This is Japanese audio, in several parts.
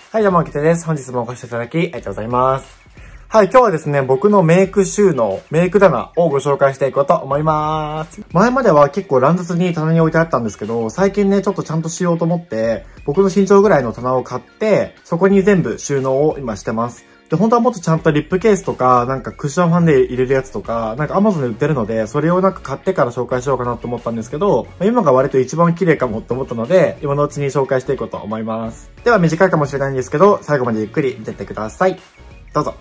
はい、どうも、きてです。本日もお越しいただき、ありがとうございます。はい、今日はですね、僕のメイク収納、メイク棚をご紹介していこうと思います。前までは結構乱雑に棚に置いてあったんですけど、最近ね、ちょっとちゃんとしようと思って、僕の身長ぐらいの棚を買って、そこに全部収納を今してます。で、本当はもっとちゃんとリップケースとか、なんかクッションファンで入れるやつとか、なんか Amazon で売ってるので、それをなんか買ってから紹介しようかなと思ったんですけど、今が割と一番綺麗かもと思ったので、今のうちに紹介していこうと思います。では短いかもしれないんですけど、最後までゆっくり見てってください。どうぞ。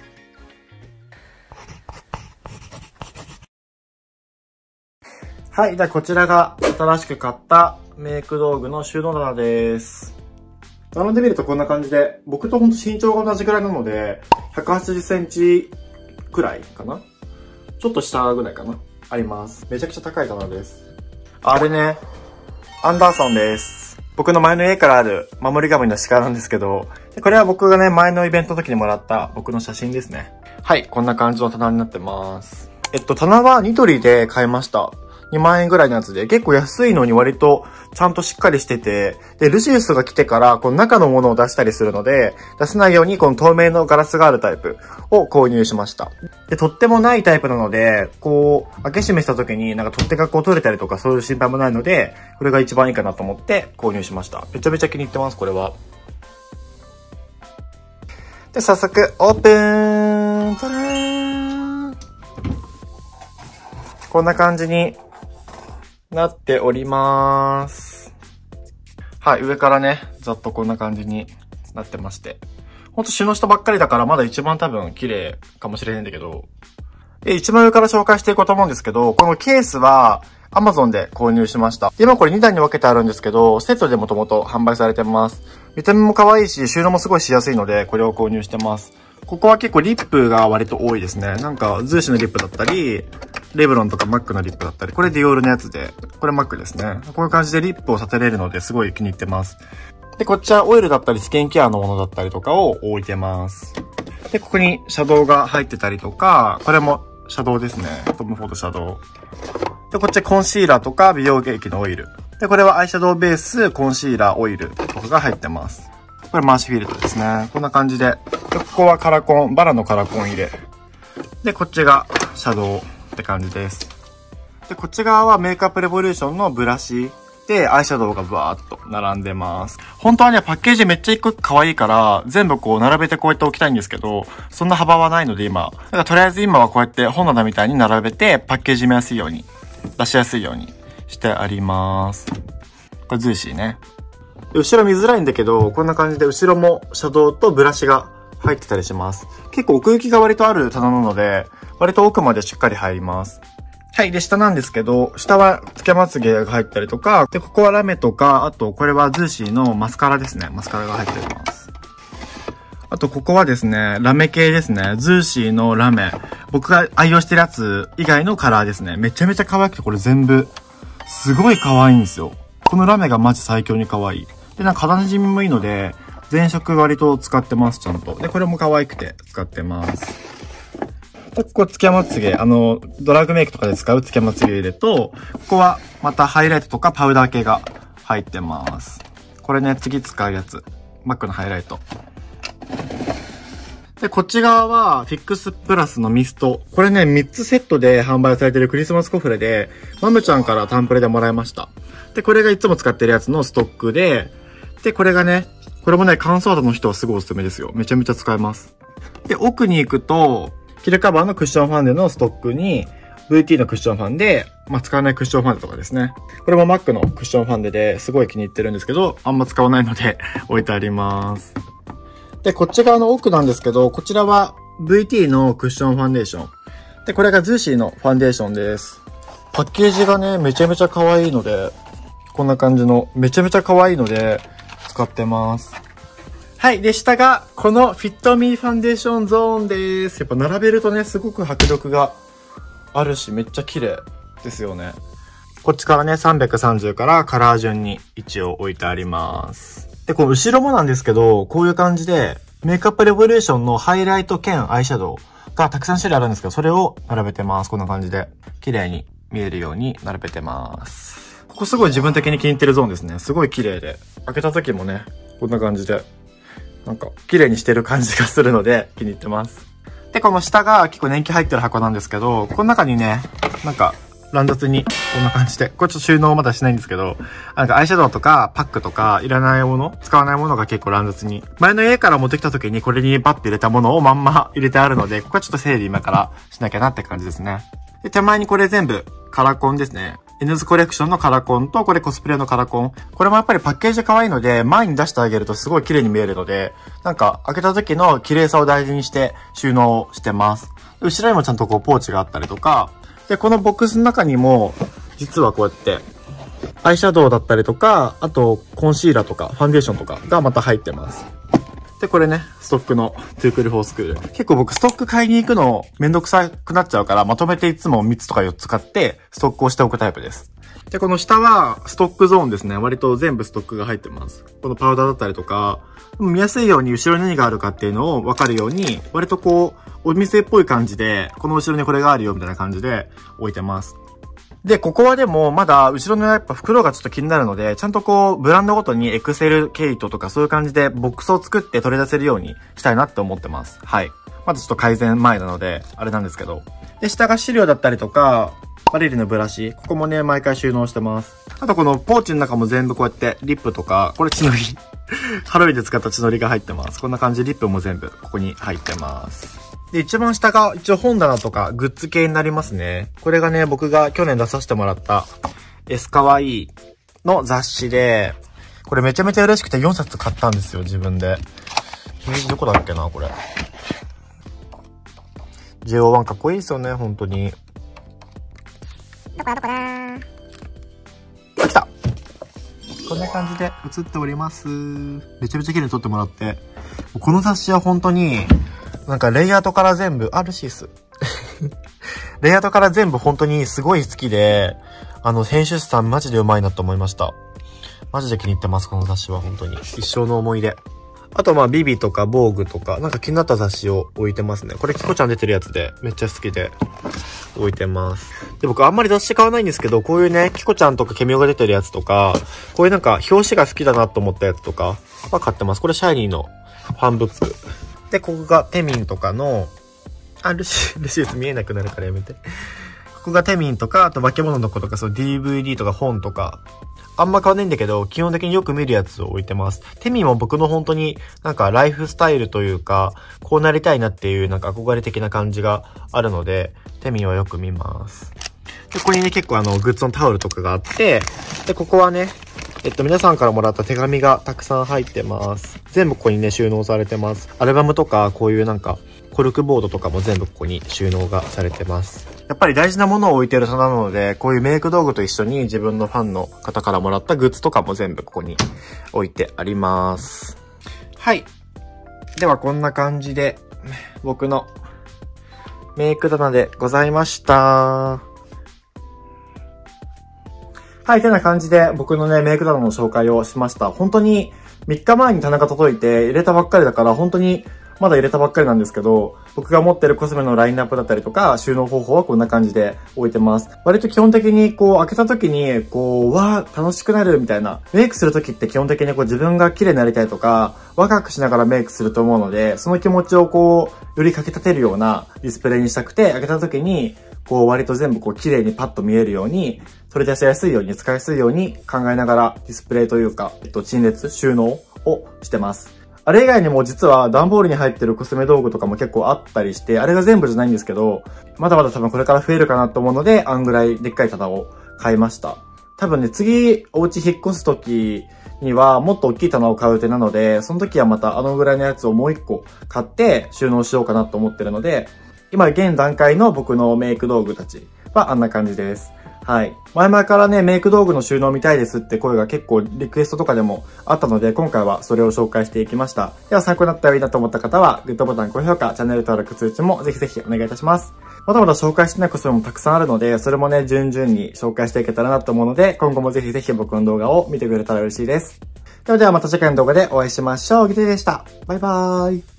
はい、じゃあこちらが新しく買ったメイク道具の収納棚です。並んでみるとこんな感じで、僕とほんと身長が同じぐらいなので、180センチくらいかな？ちょっと下ぐらいかな？あります。めちゃくちゃ高い棚です。あれね、アンダーソンです。僕の前の家からある守り神の鹿なんですけど、これは僕がね、前のイベントの時にもらった僕の写真ですね。はい、こんな感じの棚になってます。棚はニトリで買いました。2万円ぐらいのやつで、結構安いのに割とちゃんとしっかりしてて、で、ルシウスが来てから、この中のものを出したりするので、出せないようにこの透明のガラスがあるタイプを購入しました。で、取っ手もないタイプなので、こう、開け閉めした時になんか取っ手がこう取れたりとかそういう心配もないので、これが一番いいかなと思って購入しました。めちゃめちゃ気に入ってます、これは。で、早速、オープン！たらーん！こんな感じになっております。はい、上からね、ざっとこんな感じになってまして。ほんと収納したばっかりだからまだ一番多分綺麗かもしれないんだけど。一番上から紹介していこうと思うんですけど、このケースは Amazon で購入しました。今これ2段に分けてあるんですけど、セットでもともと販売されてます。見た目も可愛いし、収納もすごいしやすいので、これを購入してます。ここは結構リップが割と多いですね。なんか、ズーシのリップだったり、レブロンとかマックのリップだったり、これディオールのやつで、これマックですね。こういう感じでリップを立てれるのですごい気に入ってます。で、こっちはオイルだったりスキンケアのものだったりとかを置いてます。で、ここにシャドウが入ってたりとか、これもシャドウですね。トムフォードシャドウ。で、こっちはコンシーラーとか美容液のオイル。で、これはアイシャドウベース、コンシーラー、オイルとかが入ってます。これマーシフィルトですね。こんな感じで。で、ここはカラコン、バラのカラコン入れ。で、こっちがシャドウって感じです。で、こっち側はメイクアップレボリューションのブラシでアイシャドウがバーっと並んでます。本当はね、パッケージめっちゃ一個可愛いから、全部こう並べてこうやって置きたいんですけど、そんな幅はないので今。だからとりあえず今はこうやって本棚みたいに並べてパッケージ見やすいように、出しやすいようにしてあります。これズーシーね。後ろ見づらいんだけど、こんな感じで後ろもシャドウとブラシが入ってたりします。結構奥行きが割とある棚なので、割と奥までしっかり入ります。はい。で、下なんですけど、下はつけまつげが入ったりとか、で、ここはラメとか、あと、これはズーシーのマスカラですね。マスカラが入ってます。あと、ここはですね、ラメ系ですね。ズーシーのラメ。僕が愛用してるやつ以外のカラーですね。めちゃめちゃ可愛くて、これ全部、すごい可愛いんですよ。このラメがマジ最強に可愛い。で、なんか肌馴染みもいいので、全色割と使ってます、ちゃんと。で、これも可愛くて使ってます。ここ、つけまつげ。ドラッグメイクとかで使うつけまつげ入れと、ここはまたハイライトとかパウダー系が入ってます。これね、次使うやつ。マックのハイライト。で、こっち側は、フィックスプラスのミスト。これね、3つセットで販売されてるクリスマスコフレで、マムちゃんからタンプレでもらいました。で、これがいつも使ってるやつのストックで、で、これがね、これもね、乾燥肌の人はすごいおすすめですよ。めちゃめちゃ使えます。で、奥に行くと、キルカバーのクッションファンデのストックに、VT のクッションファンデ、使わないクッションファンデとかですね。これも Mac のクッションファンデですごい気に入ってるんですけど、あんま使わないので置いてあります。で、こっち側の奥なんですけど、こちらは VT のクッションファンデーション。で、これがズーシーのファンデーションです。パッケージがね、めちゃめちゃ可愛いので、こんな感じの、めちゃめちゃ可愛いので、使ってます。はい。で、下が、このフィットミーファンデーションゾーンです。やっぱ並べるとね、すごく迫力があるし、めっちゃ綺麗ですよね。こっちからね、330からカラー順に一応置いてあります。で、この後ろもなんですけど、こういう感じで、メイクアップレボリューションのハイライト兼アイシャドウがたくさん種類あるんですけど、それを並べてます。こんな感じで。綺麗に見えるように並べてます。ここすごい自分的に気に入ってるゾーンですね。すごい綺麗で。開けた時もね、こんな感じで。 なんか、綺麗にしてる感じがするので、気に入ってます。で、この下が結構年季入ってる箱なんですけど、この中にね、なんか、乱雑に、こんな感じで、これちょっと収納まだしないんですけど、なんかアイシャドウとかパックとか、いらないもの、使わないものが結構乱雑に。前の家から持ってきた時にこれにバッて入れたものをまんま入れてあるので、ここはちょっと整理今からしなきゃなって感じですね。で、手前にこれ全部カラコンですね。N ズコレクションのカラコンと、これコスプレのカラコン。これもやっぱりパッケージ可愛いので、前に出してあげるとすごい綺麗に見えるので、なんか開けた時の綺麗さを大事にして収納してます。後ろにもちゃんとこうポーチがあったりとか、で、このボックスの中にも、実はこうやって、アイシャドウだったりとか、あと、コンシーラーとか、ファンデーションとかがまた入ってます。で、これね、ストックのトゥークルフォースクール。結構僕ストック買いに行くのめんどくさくなっちゃうから、まとめていつも3つとか4つ買って、ストックをしておくタイプです。で、この下はストックゾーンですね。割と全部ストックが入ってます。このパウダーだったりとか、見やすいように後ろに何があるかっていうのを分かるように、割とこう、お店っぽい感じで、この後ろにこれがあるよみたいな感じで置いてます。で、ここはでもまだ後ろのやっぱ袋がちょっと気になるので、ちゃんとこう、ブランドごとにエクセルケイトとかそういう感じでボックスを作って取り出せるようにしたいなって思ってます。はい。まだちょっと改善前なので、あれなんですけど。で、下が資料だったりとか、バレリのブラシ。ここもね、毎回収納してます。あとこのポーチの中も全部こうやってリップとか、これ血のり。ハロウィンで使った血のりが入ってます。こんな感じでリップも全部ここに入ってます。で、一番下が一応本棚とかグッズ系になりますね。これがね、僕が去年出させてもらったエスカワイイの雑誌で、これめちゃめちゃ嬉しくて4冊買ったんですよ、自分で。どこだっけな、これ。JO1 かっこいいですよね、本当に。 どこだあ、来た。こんな感じで写っております。めちゃめちゃ綺麗に撮ってもらって。この雑誌は本当に、なんかレイアウトから全部、ルシース。レイアウトから全部本当にすごい好きで、編集者さんマジでうまいなと思いました。マジで気に入ってます、この雑誌は本当に。一生の思い出。あとビビとかボーグとか、なんか気になった雑誌を置いてますね。これキコちゃん出てるやつで、めっちゃ好きで置いてます。で、僕あんまり雑誌買わないんですけど、こういうね、キコちゃんとかケミオが出てるやつとか、こういうなんか表紙が好きだなと思ったやつとかは買ってます。これシャイニーのファンブック。で、ここがテミンとかの、ルシウス見えなくなるからやめて。ここがテミンとか、あと化け物の子とか、そう DVD とか本とか、あんま買わないんだけど、基本的によく見るやつを置いてます。テミンも僕の本当になんかライフスタイルというか、こうなりたいなっていうなんか憧れ的な感じがあるので、テミンはよく見ます。で、ここにね、結構グッズのタオルとかがあって、で、ここはね、皆さんからもらった手紙がたくさん入ってます。全部ここにね、収納されてます。アルバムとか、こういうなんか、コルクボードとかも全部ここに収納がされてます。やっぱり大事なものを置いてる棚なので、こういうメイク道具と一緒に自分のファンの方からもらったグッズとかも全部ここに置いてあります。はい。ではこんな感じで、僕のメイク棚でございました。はい、てな感じで僕のね、メイク棚の紹介をしました。本当に3日前に棚が届いて入れたばっかりだから、本当にまだ入れたばっかりなんですけど、僕が持ってるコスメのラインナップだったりとか、収納方法はこんな感じで置いてます。割と基本的にこう開けた時に、わー楽しくなるみたいな。メイクする時って基本的に自分が綺麗になりたいとか、ワクワクしながらメイクすると思うので、その気持ちをよりかき立てるようなディスプレイにしたくて、開けた時に、割と全部綺麗にパッと見えるように、取り出しやすいように、使いやすいように考えながらディスプレイというか、陳列、収納をしてます。あれ以外にも実は段ボールに入ってるコスメ道具とかも結構あったりして、あれが全部じゃないんですけど、まだまだ多分これから増えるかなと思うので、あんぐらいでっかい棚を買いました。多分ね、次お家引っ越す時にはもっと大きい棚を買う予定なので、その時はまたぐらいのやつをもう一個買って収納しようかなと思ってるので、今現段階の僕のメイク道具たちはあんな感じです。はい。前々からね、メイク道具の収納見たいですって声が結構リクエストとかでもあったので、今回はそれを紹介していきました。では参考になったらいいなと思った方は、グッドボタン、高評価、チャンネル登録、通知もぜひぜひお願いいたします。まだまだ紹介してないコスメもたくさんあるので、それもね、順々に紹介していけたらなと思うので、今後もぜひぜひ僕の動画を見てくれたら嬉しいです。ではまた次回の動画でお会いしましょう。ギテでした。バイバーイ。